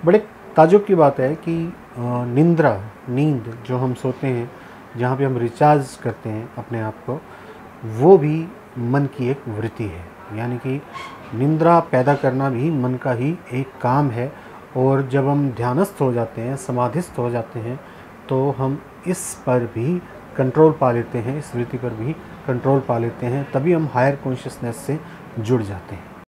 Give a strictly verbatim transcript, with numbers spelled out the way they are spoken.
बड़े ताज्जुब की बात है कि निंद्रा, नींद जो हम सोते हैं, जहाँ पे हम रिचार्ज करते हैं अपने आप को, वो भी मन की एक वृत्ति है। यानी कि निंद्रा पैदा करना भी मन का ही एक काम है। और जब हम ध्यानस्थ हो जाते हैं, समाधिस्थ हो जाते हैं, तो हम इस पर भी कंट्रोल पा लेते हैं, इस वृत्ति पर भी कंट्रोल पा लेते हैं। तभी हम हायर कॉन्शियसनेस से जुड़ जाते हैं।